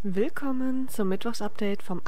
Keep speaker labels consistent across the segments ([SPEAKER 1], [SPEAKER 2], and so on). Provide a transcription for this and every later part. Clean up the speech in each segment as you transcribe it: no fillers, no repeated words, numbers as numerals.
[SPEAKER 1] Willkommen zum Mittwochsupdate vom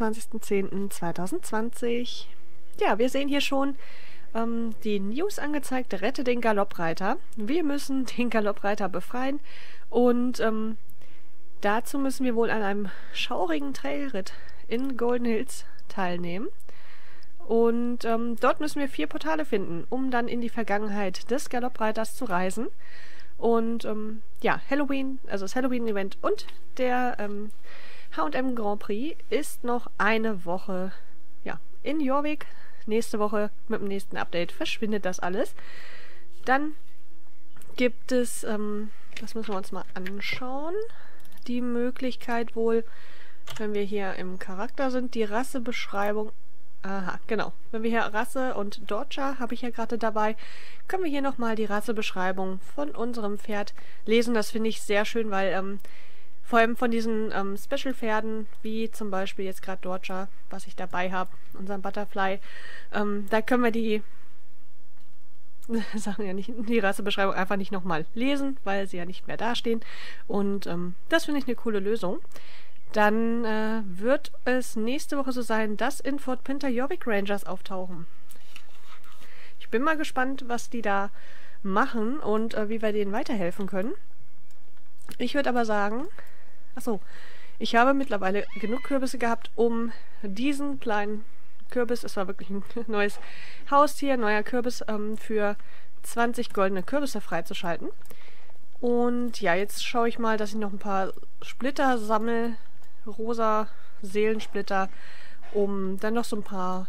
[SPEAKER 1] 28.10.2020. Ja, wir sehen hier schon die News angezeigt, rette den Galoppreiter. Wir müssen den Galoppreiter befreien und dazu müssen wir wohl an einem schaurigen Trailritt in Golden Hills teilnehmen. Und dort müssen wir 4 Portale finden, um dann in die Vergangenheit des Galoppreiters zu reisen. Und ja, Halloween, also das Halloween-Event und der H&M Grand Prix ist noch eine Woche in Jorvik. Nächste Woche mit dem nächsten Update verschwindet das alles. Dann gibt es, das müssen wir uns mal anschauen, die Möglichkeit wohl, wenn wir hier im Charakter sind, die Rassebeschreibung. Aha, genau. Wenn wir hier Rasse und Dodger habe ich ja gerade dabei, können wir hier nochmal die Rassebeschreibung von unserem Pferd lesen. Das finde ich sehr schön, weil vor allem von diesen Special-Pferden, wie zum Beispiel jetzt gerade Dodger, was ich dabei habe, unseren Butterfly, da können wir die Sachen ja nicht, die Rassebeschreibung einfach nicht nochmal lesen, weil sie ja nicht mehr dastehen. Und das finde ich eine coole Lösung. Dann wird es nächste Woche so sein, dass in Fort Pinter Jorvik Rangers auftauchen. Ich bin mal gespannt, was die da machen und wie wir denen weiterhelfen können. Ich würde aber sagen, achso, ich habe mittlerweile genug Kürbisse gehabt, um diesen kleinen Kürbis, es war wirklich ein neues Haustier, neuer Kürbis, für 20 goldene Kürbisse freizuschalten. Und ja, jetzt schaue ich mal, dass ich noch ein paar Splitter sammle, rosa Seelensplitter, um dann noch so ein paar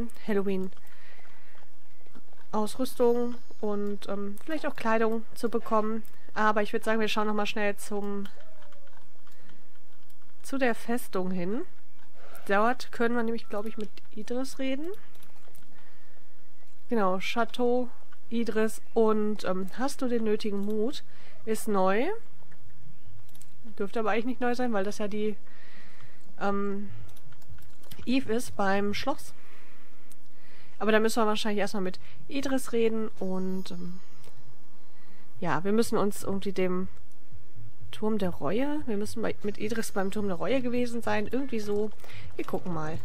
[SPEAKER 1] Halloween-Ausrüstung und vielleicht auch Kleidung zu bekommen. Aber ich würde sagen, wir schauen noch mal schnell zu der Festung hin. Dort können wir nämlich, glaube ich, mit Idris reden. Genau, Chateau, Idris und hast du den nötigen Mut? Ist neu. Dürfte aber eigentlich nicht neu sein, weil das ja die Eve ist beim Schloss. Aber da müssen wir wahrscheinlich erstmal mit Idris reden und ja, wir müssen uns irgendwie dem Turm der Reue, wir müssen mit Idris beim Turm der Reue gewesen sein, irgendwie so. Wir gucken mal.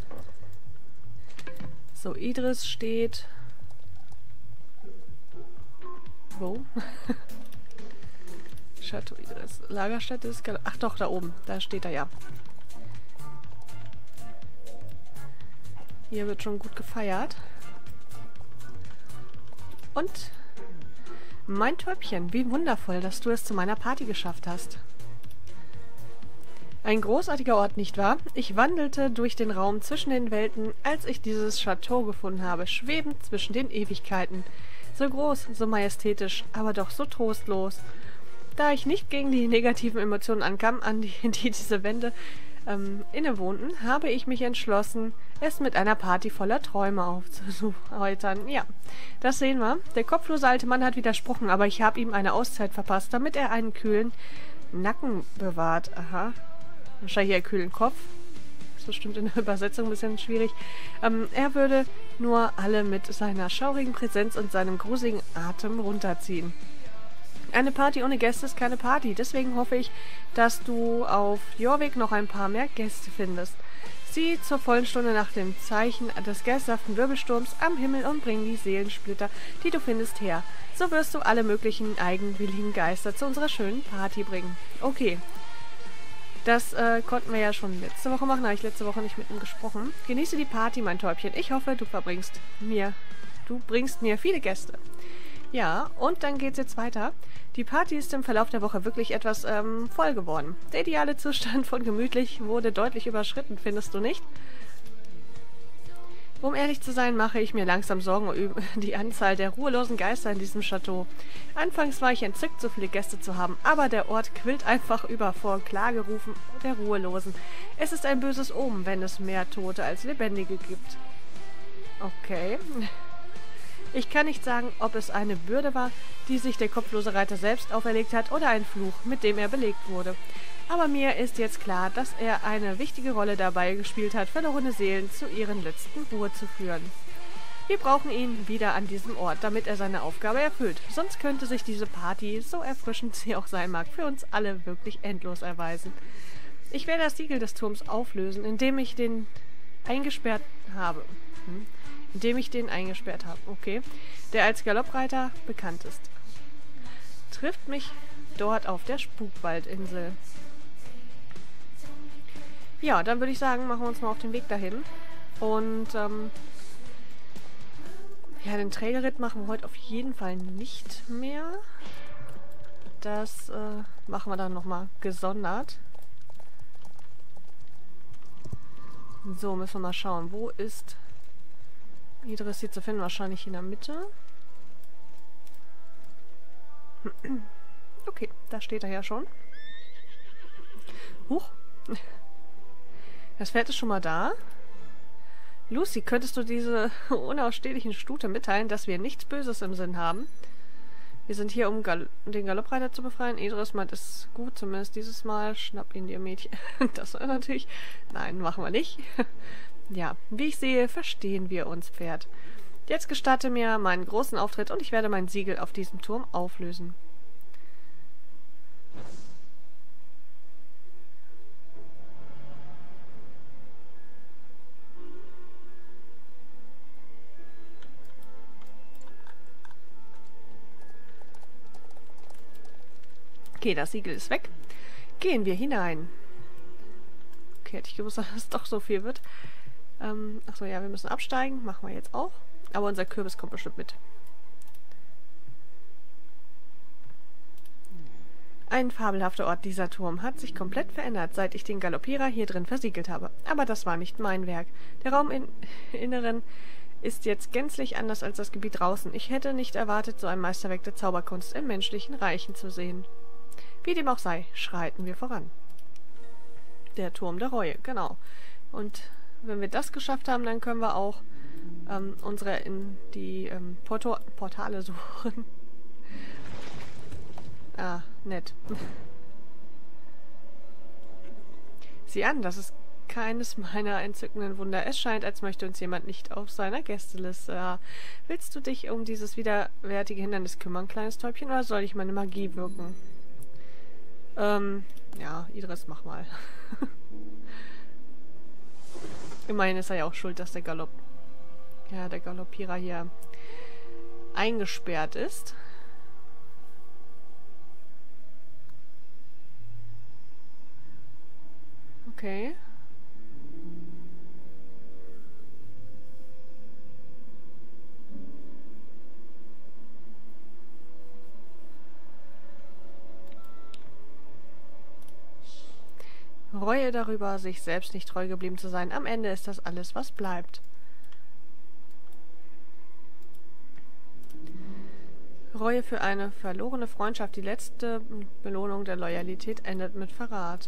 [SPEAKER 1] So, Idris steht wo? Chateau Idris. Lagerstätte ist... Ach doch, da oben. Da steht er ja. Hier wird schon gut gefeiert. Und mein Täubchen, wie wundervoll, dass du es zu meiner Party geschafft hast. Ein großartiger Ort, nicht wahr? Ich wandelte durch den Raum zwischen den Welten, als ich dieses Chateau gefunden habe, schwebend zwischen den Ewigkeiten. So groß, so majestätisch, aber doch so trostlos. Da ich nicht gegen die negativen Emotionen ankam, an die diese Wände innewohnten, habe ich mich entschlossen, es mit einer Party voller Träume aufzuheitern. Ja, das sehen wir. Der kopflose alte Mann hat widersprochen, aber ich habe ihm eine Auszeit verpasst, damit er einen kühlen Nacken bewahrt. Aha. Wahrscheinlich einen kühlen Kopf. Das ist bestimmt in der Übersetzung ein bisschen schwierig. Er würde nur alle mit seiner schaurigen Präsenz und seinem gruseligen Atem runterziehen. Eine Party ohne Gäste ist keine Party. Deswegen hoffe ich, dass du auf Jorvik noch ein paar mehr Gäste findest. Sieh zur vollen Stunde nach dem Zeichen des geisterhaften Wirbelsturms am Himmel und bring die Seelensplitter, die du findest, her. So wirst du alle möglichen eigenwilligen Geister zu unserer schönen Party bringen. Okay. Das konnten wir ja schon letzte Woche machen, da habe ich letzte Woche nicht mit ihm gesprochen. Genieße die Party, mein Täubchen. Ich hoffe, du bringst mir viele Gäste. Ja, und dann geht's jetzt weiter. Die Party ist im Verlauf der Woche wirklich etwas voll geworden. Der ideale Zustand von gemütlich wurde deutlich überschritten, findest du nicht? Um ehrlich zu sein, mache ich mir langsam Sorgen über die Anzahl der ruhelosen Geister in diesem Chateau. Anfangs war ich entzückt, so viele Gäste zu haben, aber der Ort quillt einfach über vor Klagerufen der Ruhelosen. Es ist ein böses Omen, wenn es mehr Tote als Lebendige gibt. Okay. Ich kann nicht sagen, ob es eine Bürde war, die sich der kopflose Reiter selbst auferlegt hat, oder ein Fluch, mit dem er belegt wurde. Aber mir ist jetzt klar, dass er eine wichtige Rolle dabei gespielt hat, verlorene Seelen zu ihren letzten Ruhe zu führen. Wir brauchen ihn wieder an diesem Ort, damit er seine Aufgabe erfüllt. Sonst könnte sich diese Party, so erfrischend sie auch sein mag, für uns alle wirklich endlos erweisen. Ich werde das Siegel des Turms auflösen, indem ich den eingesperrt habe. Indem ich den eingesperrt habe, okay. Der als Galoppreiter bekannt ist. Trifft mich dort auf der Spukwaldinsel. Ja, dann würde ich sagen, machen wir uns mal auf den Weg dahin. Und, ja, den Trailritt machen wir heute auf jeden Fall nicht mehr. Das, machen wir dann nochmal gesondert. So, müssen wir mal schauen. Wo ist Idris hier zu finden? Wahrscheinlich in der Mitte. Okay, da steht er ja schon. Huch. Das Pferd ist schon mal da. Lucy, könntest du diese unausstehlichen Stute mitteilen, dass wir nichts Böses im Sinn haben? Wir sind hier, um den Galoppreiter zu befreien. Idris meint, ist gut, zumindest dieses Mal. Schnapp ihn dir, Mädchen. Das war natürlich... Nein, machen wir nicht. Ja, wie ich sehe, verstehen wir uns, Pferd. Jetzt gestatte mir meinen großen Auftritt und ich werde mein Siegel auf diesem Turm auflösen. Okay, das Siegel ist weg. Gehen wir hinein. Okay, hätte ich gewusst, dass es doch so viel wird. Achso, ja, wir müssen absteigen. Machen wir jetzt auch. Aber unser Kürbis kommt bestimmt mit. Ein fabelhafter Ort, dieser Turm, hat sich komplett verändert, seit ich den Galoppierer hier drin versiegelt habe. Aber das war nicht mein Werk. Der Raum im Inneren ist jetzt gänzlich anders als das Gebiet draußen. Ich hätte nicht erwartet, so ein Meisterwerk der Zauberkunst im menschlichen Reichen zu sehen. Wie dem auch sei, schreiten wir voran. Der Turm der Reue, genau. Und wenn wir das geschafft haben, dann können wir auch unsere Portale suchen. Ah, nett. Sieh an, das ist keines meiner entzückenden Wunder. Es scheint, als möchte uns jemand nicht auf seiner Gästeliste. Willst du dich um dieses widerwärtige Hindernis kümmern, kleines Täubchen, oder soll ich meine Magie wirken? Ja, Idris, mach mal. Immerhin ist er ja auch schuld, dass der Galoppierer hier eingesperrt ist. Okay. Reue darüber, sich selbst nicht treu geblieben zu sein. Am Ende ist das alles, was bleibt. Reue für eine verlorene Freundschaft. Die letzte Belohnung der Loyalität endet mit Verrat.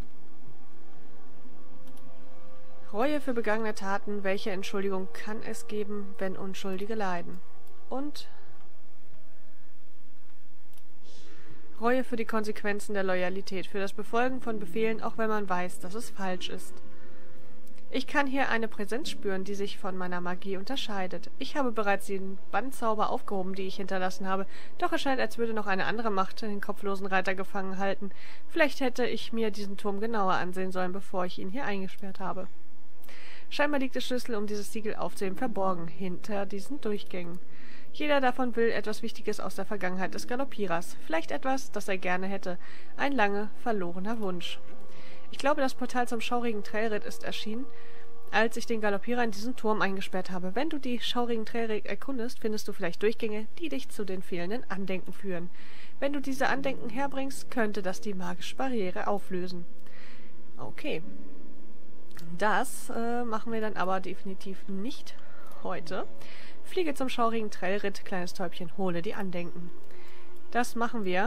[SPEAKER 1] Reue für begangene Taten. Welche Entschuldigung kann es geben, wenn Unschuldige leiden? Und Reue für die Konsequenzen der Loyalität, für das Befolgen von Befehlen, auch wenn man weiß, dass es falsch ist. Ich kann hier eine Präsenz spüren, die sich von meiner Magie unterscheidet. Ich habe bereits den Bandzauber aufgehoben, die ich hinterlassen habe, doch es scheint, als würde noch eine andere Macht den kopflosen Reiter gefangen halten. Vielleicht hätte ich mir diesen Turm genauer ansehen sollen, bevor ich ihn hier eingesperrt habe. Scheinbar liegt der Schlüssel, um dieses Siegel aufzuheben, verborgen, hinter diesen Durchgängen. Jeder davon will etwas Wichtiges aus der Vergangenheit des Galoppierers. Vielleicht etwas, das er gerne hätte. Ein lange verlorener Wunsch. Ich glaube, das Portal zum schaurigen Trailritt ist erschienen, als ich den Galoppierer in diesen Turm eingesperrt habe. Wenn du die schaurigen Trailritt erkundest, findest du vielleicht Durchgänge, die dich zu den fehlenden Andenken führen. Wenn du diese Andenken herbringst, könnte das die magische Barriere auflösen. Okay. Das machen wir dann aber definitiv nicht heute. Fliege zum schaurigen Trailritt, kleines Täubchen, hole die Andenken. Das machen wir.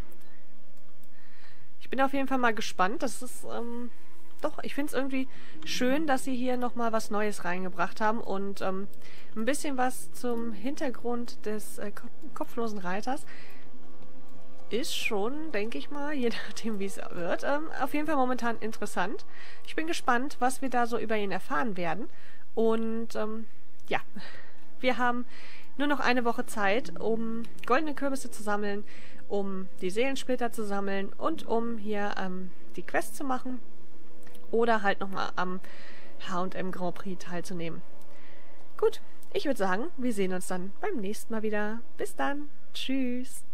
[SPEAKER 1] Ich bin auf jeden Fall mal gespannt. Das ist, doch, ich finde es irgendwie schön, dass sie hier nochmal was Neues reingebracht haben und ein bisschen was zum Hintergrund des kopflosen Reiters. Ist schon, denke ich mal, je nachdem wie es wird, auf jeden Fall momentan interessant. Ich bin gespannt, was wir da so über ihn erfahren werden. Und, ja... Wir haben nur noch eine Woche Zeit, um goldene Kürbisse zu sammeln, um die Seelensplitter zu sammeln und um hier die Quest zu machen. oder halt nochmal am H&M Grand Prix teilzunehmen. Gut, ich würde sagen, wir sehen uns dann beim nächsten Mal wieder. Bis dann. Tschüss.